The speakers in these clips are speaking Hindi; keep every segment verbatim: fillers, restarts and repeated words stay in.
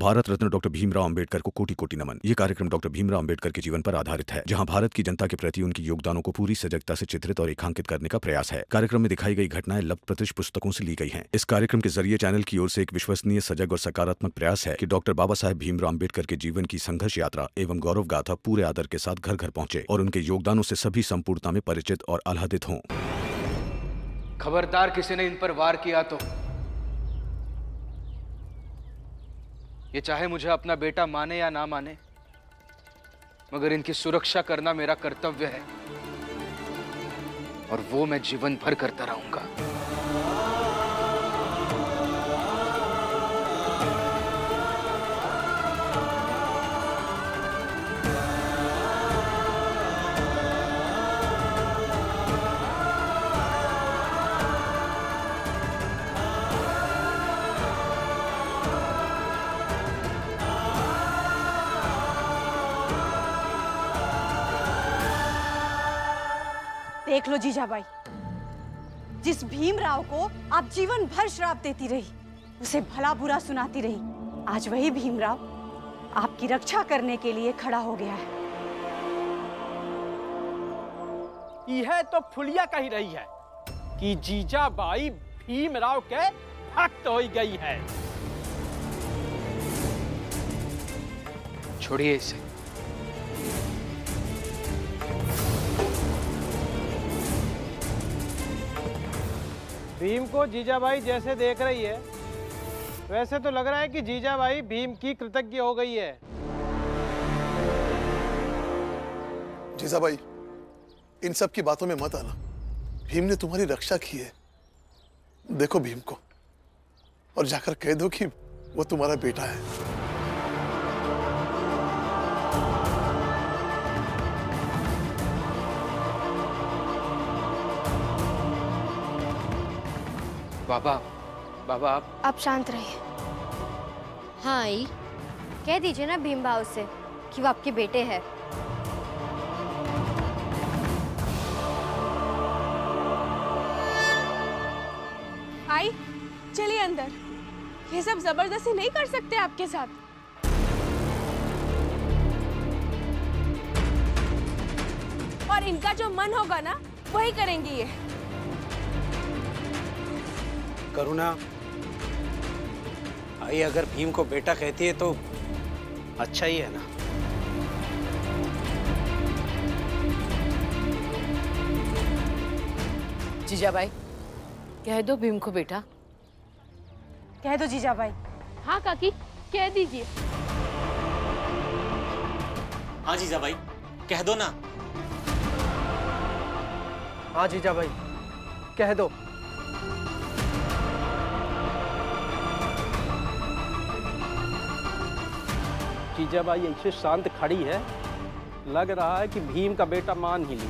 भारत रत्न डॉक्टर भीमराव अंबेडकर को कोटि कोटि नमन। ये कार्यक्रम डॉक्टर भीमराव अंबेडकर के जीवन पर आधारित है, जहां भारत की जनता के प्रति उनके योगदानों को पूरी सजगता से चित्रित और रेखांकित करने का प्रयास है। कार्यक्रम में दिखाई गई घटनाएं लब्ध पुस्तकों से ली गई हैं। इस कार्यक्रम के जरिए चैनल की ओर से एक विश्वसनीय, सजग और सकारात्मक प्रयास है कि डॉक्टर बाबा साहेब भीमराव अंबेडकर के जीवन की संघर्ष यात्रा एवं गौरव गाथा पूरे आदर के साथ घर घर पहुंचे और उनके योगदानों से सभी संपूर्णता में परिचित और आह्लादित हों। खबरदार किसी ने इन पर वार किया तो ये चाहे मुझे अपना बेटा माने या ना माने, मगर इनकी सुरक्षा करना मेरा कर्तव्य है और वो मैं जीवन भर करता रहूंगा। देख लो जीजाबाई, जिस भीमराव को आप जीवन भर श्राप देती रही, उसे भला बुरा सुनाती रही, आज वही भीमराव आपकी रक्षा करने के लिए खड़ा हो गया है। यह तो फुलिया कही रही है कि जीजाबाई भीमराव के भक्त हो गई है। छोड़िए इसे। भीम को जीजाबाई जैसे देख रही है, वैसे तो लग रहा है कि जीजाबाई भीम की कृतज्ञ हो गई है। जीजाबाई, इन सब की बातों में मत आना। भीम ने तुम्हारी रक्षा की है। देखो भीम को और जाकर कह दो कि वो तुम्हारा बेटा है। बाबा, बाबा आप आप शांत रहिए। हाँ आई, कह दीजिए ना भीम भाव से कि वो आपके बेटे हैं। आई, चलिए अंदर। ये सब जबरदस्ती नहीं कर सकते आपके साथ। और इनका जो मन होगा ना, वही करेंगी ये। करुणा, आई अगर भीम को बेटा कहती है तो अच्छा ही है ना। जीजाबाई, कह दो भीम को बेटा। कह दो जीजाबाई। हाँ काकी, कह दीजिए। हाँ जीजाबाई, कह दो ना। हाँ जीजाबाई, कह दो। जीजाबाई ऐसे शांत खड़ी है, लग रहा है कि भीम का बेटा मान ही ली।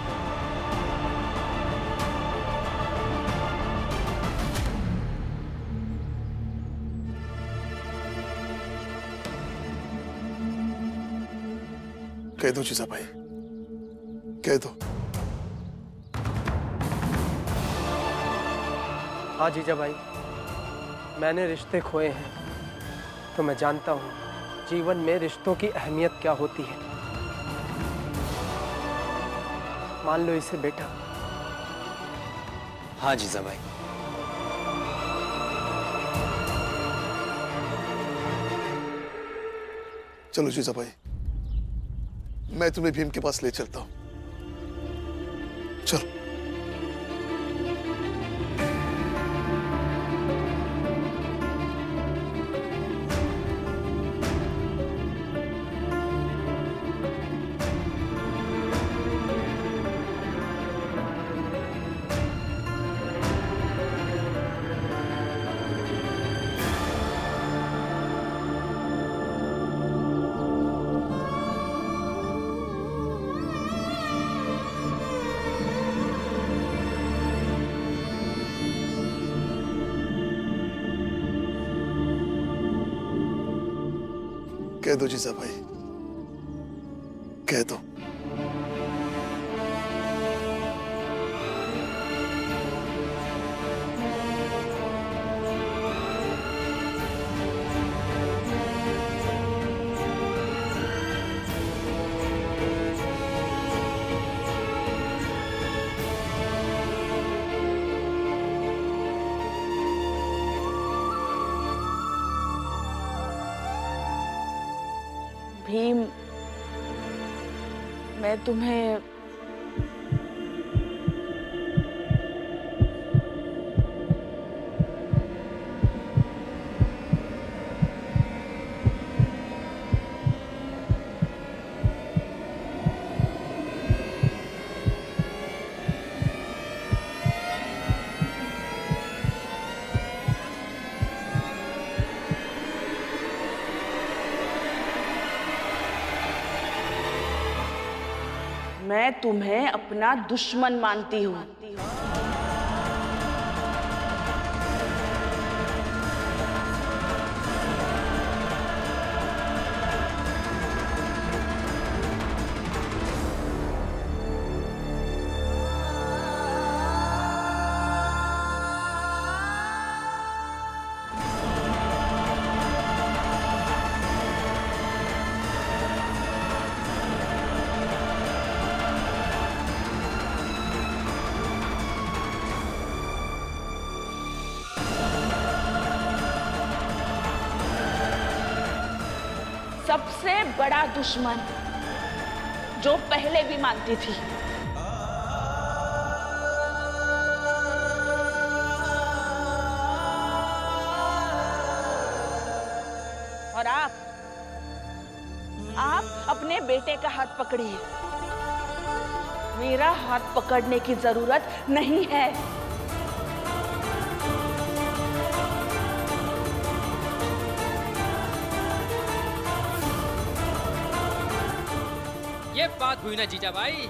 कह दो जीजाबाई, कह दो। हाँ जीजाबाई, मैंने रिश्ते खोए हैं तो मैं जानता हूँ जीवन में रिश्तों की अहमियत क्या होती है। मान लो इसे बेटा। हाँ जीजाबाई। चलो जीजाबाई, मैं तुम्हें भीम के पास ले चलता हूं। चलो। कह दो जीजाबाई, कह दो। भीम, मैं तुम्हें मैं तुम्हें अपना दुश्मन मानती हूँ। सबसे बड़ा दुश्मन जो पहले भी मानती थी। और आप आप अपने बेटे का हाथ पकड़िए। मेरा हाथ पकड़ने की जरूरत नहीं है। ये बात हुई ना जीजा भाई।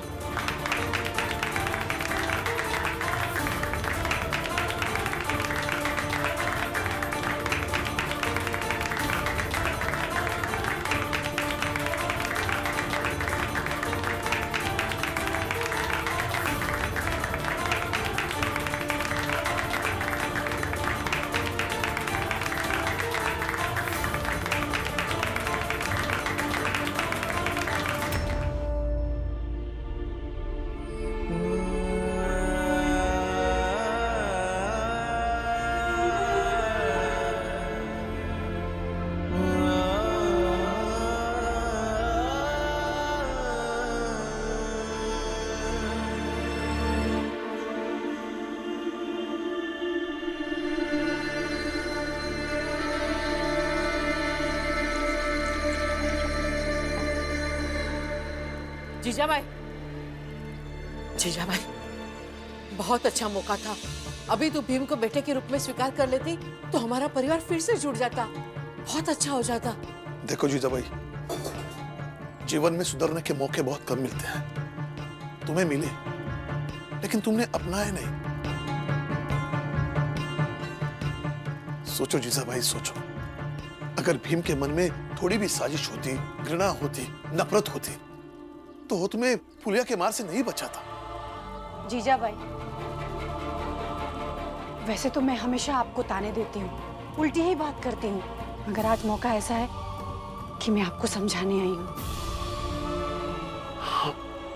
जीजा भाई, जीजा भाई, बहुत अच्छा मौका था। अभी तो भीम को बेटे के रूप में स्वीकार कर लेती तो हमारा परिवार फिर से जुड़ जाता, बहुत अच्छा हो जाता। देखो जीजा भाई, जीवन में सुधरने के मौके बहुत कम मिलते हैं। तुम्हें मिले, लेकिन तुमने अपनाए नहीं। सोचो जीजा भाई, सोचो, अगर भीम के मन में थोड़ी भी साजिश होती, घृणा होती, नफरत होती, तो वो तुम्हें फुलिया के मार से नहीं बचाता। जीजा भाई, वैसे तो मैं हमेशा आपको ताने देती हूँ, उल्टी ही बात करती हूँ, मगर आज मौका ऐसा है कि मैं आपको समझाने आई हूँ। हाँ।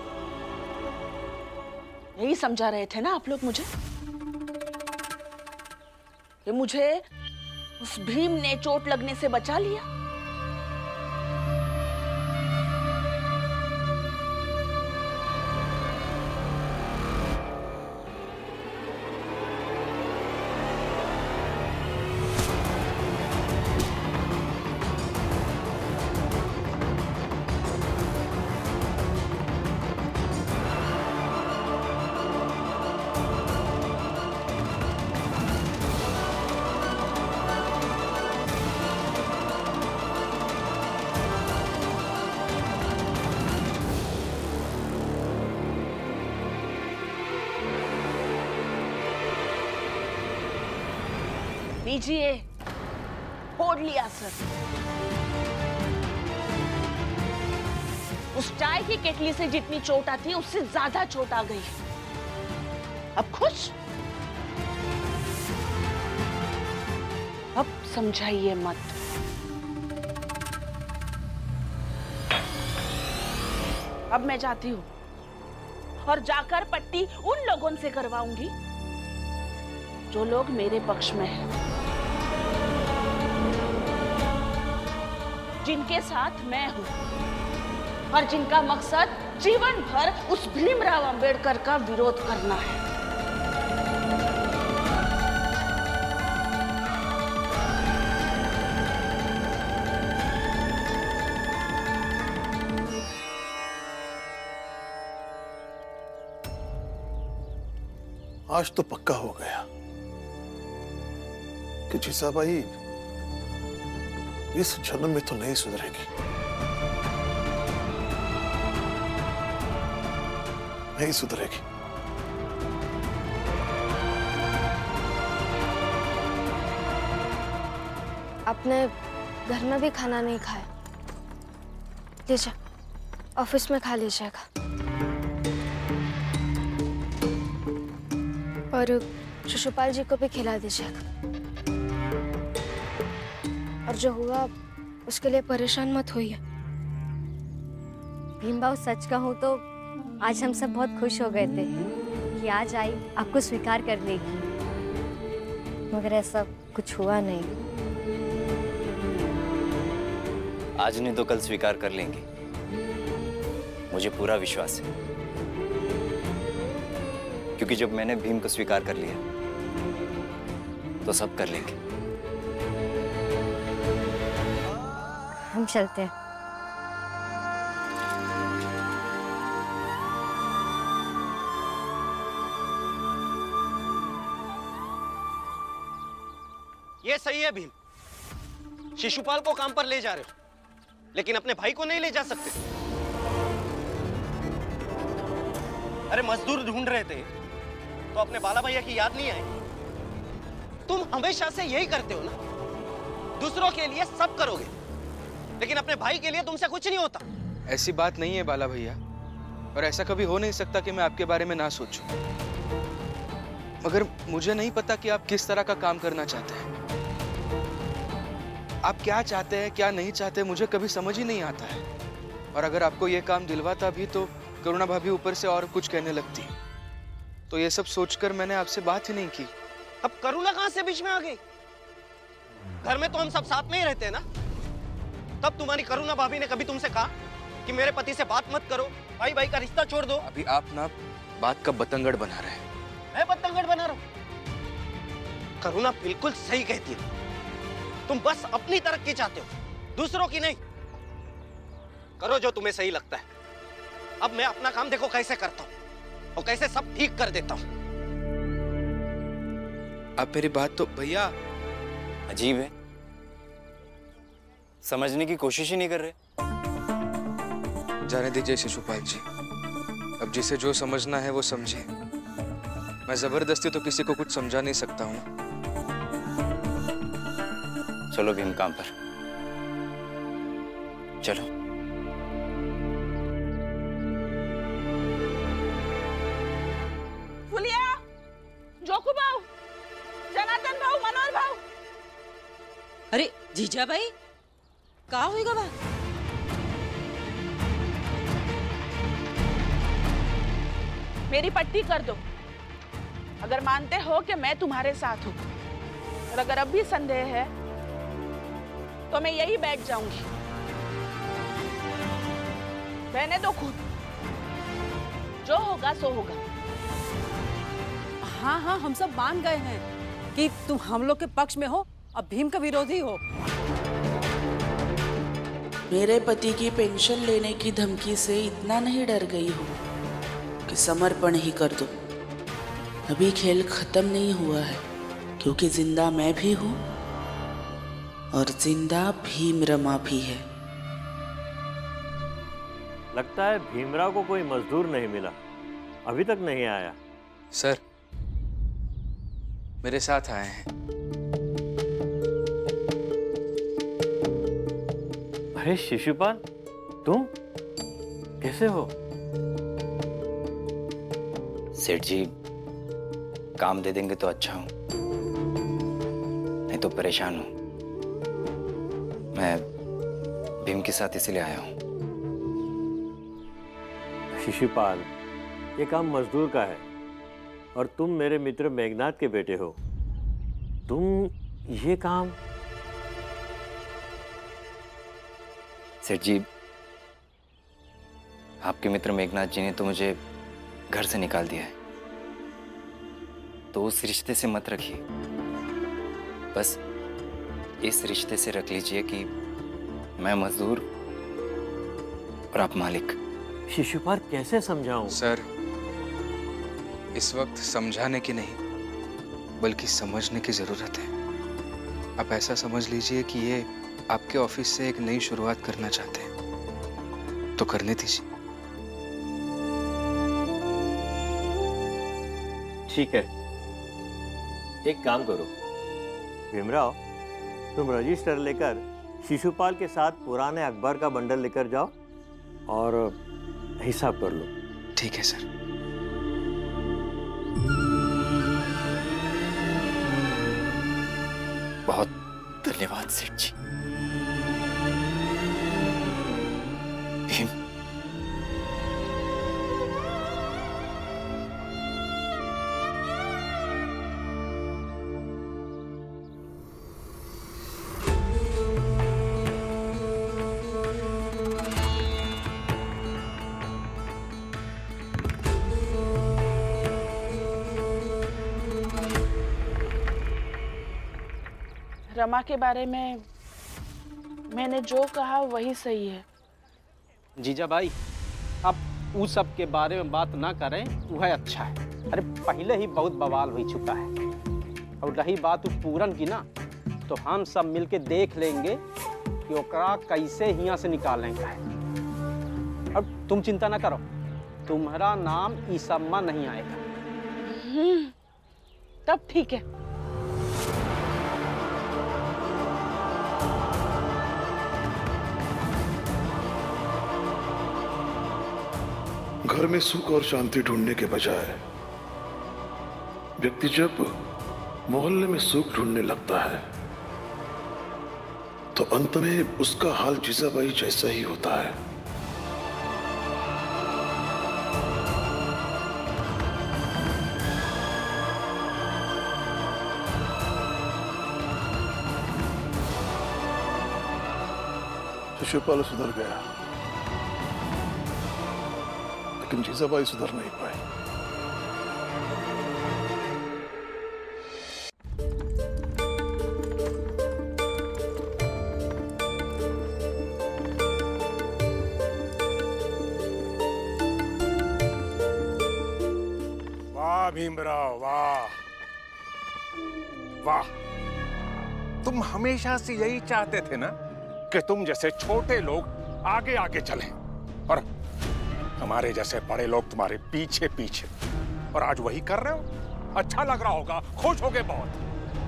यही समझा रहे थे ना आप लोग मुझे कि मुझे उस भीम ने चोट लगने से बचा लिया। लीजिए, फोड़ लिया सर। उस चाय की केटली से जितनी चोट आती है उससे ज्यादा चोट आ गई। अब खुश? अब समझाइए मत। अब मैं जाती हूँ और जाकर पट्टी उन लोगों से करवाऊंगी जो लोग मेरे पक्ष में हैं। जिनके साथ मैं हूँ और जिनका मकसद जीवन भर उस भीमराव अंबेडकर का विरोध करना है। आज तो पक्का हो गया कि जीजाबाई इस जन्म में तो नहीं सुधरेगी, नहीं सुधरेगी। आपने घर में भी खाना नहीं खाया, लीजिए ऑफिस में खा लीजिएगा। और शिशुपाल जी को भी खिला दीजिएगा। और जो हुआ उसके लिए परेशान मत होइए। भीमबाऊ, सच कहूँ तो आज हम सब बहुत खुश हो गए थे कि आज आई आपको स्वीकार कर लेगी, मगर ऐसा कुछ हुआ नहीं। आज नहीं तो कल स्वीकार कर लेंगे, मुझे पूरा विश्वास है। क्योंकि जब मैंने भीम को स्वीकार कर लिया तो सब कर लेंगे। हम चलते हैं। ये सही है भीम, शिशुपाल को काम पर ले जा रहे हो, लेकिन अपने भाई को नहीं ले जा सकते। अरे मजदूर ढूंढ रहे थे तो अपने बाला भैया की याद नहीं आई? तुम हमेशा से यही करते हो ना, दूसरों के लिए सब करोगे, लेकिन अपने भाई के लिए तुमसे कुछ नहीं होता। ऐसी बात नहीं है बाला भैया, और ऐसा कभी हो नहीं सकता कि मैं आपके बारे में ना सोचूं। मगर मुझे नहीं पता कि आप किस तरह का काम करना चाहते हैं। आप क्या चाहते हैं क्या नहीं चाहते मुझे कभी समझ ही नहीं आता है। और अगर आपको ये काम दिलवाता भी तो करुणा भाभी ऊपर से और कुछ कहने लगती, तो ये सब सोचकर मैंने आपसे बात ही नहीं की। अब करुणा कहां से बीच में आ गई? घर में तो हम सब साथ में ही रहते हैं ना। तब तुम्हारी करुणा भाभी ने कभी तुमसे कहा कि मेरे पति से बात मत करो, भाई भाई का रिश्ता छोड़ दो? अभी आप ना बात का बतंगड़ बना रहे हैं। मैं बतंगड़ बना रहा हूं? करुणा बिल्कुल सही कहती है, तुम बस अपनी तरक्की चाहते हो, दूसरों की नहीं। करो जो तुम्हें सही लगता है। अब मैं अपना काम देखो कैसे करता हूं और कैसे सब ठीक कर देता हूं। आप मेरी बात तो भैया। अजीब है, समझने की कोशिश ही नहीं कर रहे। जाने दीजिए शिशुपाल जी, अब जिसे जो समझना है वो समझे। मैं जबरदस्ती तो किसी को कुछ समझा नहीं सकता हूँ। चलो भीम काम पर चलो। फुलिया, जोकू भाऊ, जनार्दन भाऊ, मनोहर भाऊ। अरे जीजा भाई, का होएगा बा? मेरी पट्टी कर दो अगर मानते हो कि मैं तुम्हारे साथ हूं, और अगर अब भी संदेह है तो मैं यही बैठ जाऊंगी। रहने दो खुद, जो होगा सो होगा। हाँ हाँ, हम सब मान गए हैं कि तुम हम लोग के पक्ष में हो और भीम का विरोधी हो। मेरे पति की पेंशन लेने की धमकी से इतना नहीं डर गई हो कि समर्पण ही कर दो। अभी खेल खत्म नहीं हुआ है, क्योंकि जिंदा मैं भी हूँ और जिंदा भीमरमा भी है। लगता है भीमराव को कोई मजदूर नहीं मिला, अभी तक नहीं आया। सर, मेरे साथ आए हैं। अरे शिशुपाल, तुम कैसे हो? सेठ जी काम दे देंगे तो अच्छा हूं, नहीं तो परेशान हूं। मैं भीम के साथ इसलिए आया हूं। शिशुपाल, ये काम मजदूर का है और तुम मेरे मित्र मेघनाथ के बेटे हो। तुम ये काम सेठ जी, आपके मित्र मेघनाथ जी ने तो मुझे घर से निकाल दिया है, तो उस रिश्ते से मत रखिए। बस इस रिश्ते से रख लीजिए कि मैं मजदूर और आप मालिक। शिशुपाल कैसे समझाऊं? सर, इस वक्त समझाने की नहीं बल्कि समझने की जरूरत है। आप ऐसा समझ लीजिए कि ये आपके ऑफिस से एक नई शुरुआत करना चाहते हैं, तो करने दीजिए। ठीक है, एक काम करो भीमराव, तुम रजिस्टर लेकर शिशुपाल के साथ पुराने अखबार का बंडल लेकर जाओ और हिसाब कर लो। ठीक है सर। बहुत धन्यवाद सेठ जी। भीम, रमा के बारे में मैंने जो कहा वही सही है। जीजा भाई, अब उस सब के बारे में बात ना करें, वह अच्छा है। अरे पहले ही बहुत बवाल हो चुका है, और रही बात पूरन की ना, तो हम सब मिलके देख लेंगे कि ओकरा कैसे यहाँ से निकालेंगे। अब तुम चिंता ना करो, तुम्हारा नाम इस सब में नहीं आएगा। हम्म, तब ठीक है। घर में सुख और शांति ढूंढने के बजाय व्यक्ति जब मोहल्ले में सुख ढूंढने लगता है तो अंत में उसका हाल जीजाबाई जैसा ही होता है। शिशुपाल सुधर गया, लेकिन जीजाबाई सुधर नहीं पाई। वाह भीमराव, वाह वाह। तुम हमेशा से यही चाहते थे ना कि तुम जैसे छोटे लोग आगे आगे चलें और हमारे जैसे बड़े लोग तुम्हारे पीछे पीछे, और आज वही कर रहे हो। अच्छा लग रहा होगा, खुश हो गए बहुत।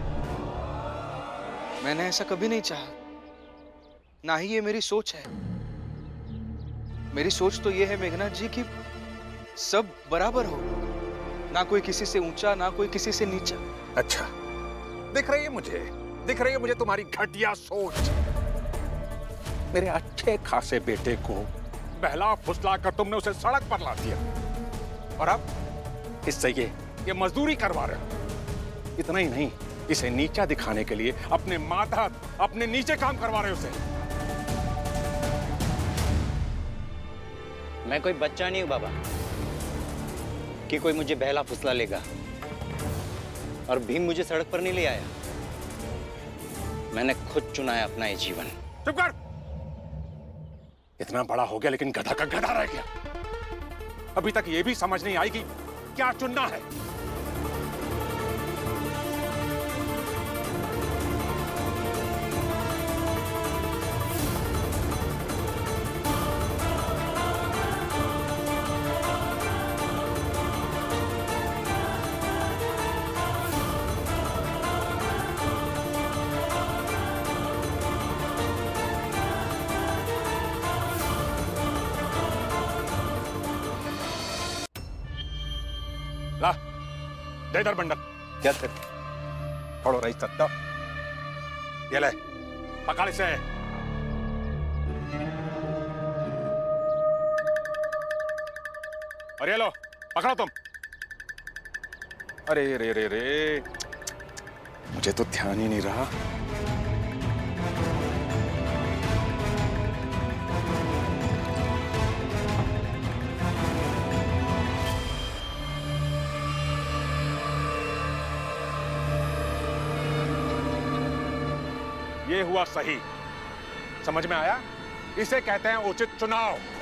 मैंने ऐसा कभी नहीं चाहा, ना ही ये मेरी सोच है। मेरी सोच तो ये है मेघनाथ जी कि सब बराबर हो, ना कोई किसी से ऊंचा ना कोई किसी से नीचा। अच्छा, दिख रही है मुझे, दिख रही है मुझे तुम्हारी घटिया सोच। मेरे अच्छे खासे बेटे को बहला फुसला कर तुमने उसे सड़क पर ला दिया, और अब इससे ये ये मजदूरी करवा रहे हो। इतना ही नहीं, इसे नीचा दिखाने के लिए अपने माथा अपने नीचे काम करवा रहे हो उसे। मैं कोई बच्चा नहीं हूं बाबा कि कोई मुझे बहला फुसला लेगा, और भीम मुझे सड़क पर नहीं ले आया। मैंने खुद चुना है अपना ये जीवन। चुप कर! इतना बड़ा हो गया लेकिन गधा का गधा रह गया। अभी तक ये भी समझ नहीं आई कि क्या चुनना है। ला, दे इधर बंडल। क्या थे? छोड़ो रईस सत्ता। ये ले, पकड़ इसे। और ये लो, पकड़ो तुम। अरे रे रे रे, मुझे तो ध्यान ही नहीं रहा। ये हुआ सही। समझ में आया? इसे कहते हैं उचित चुनाव।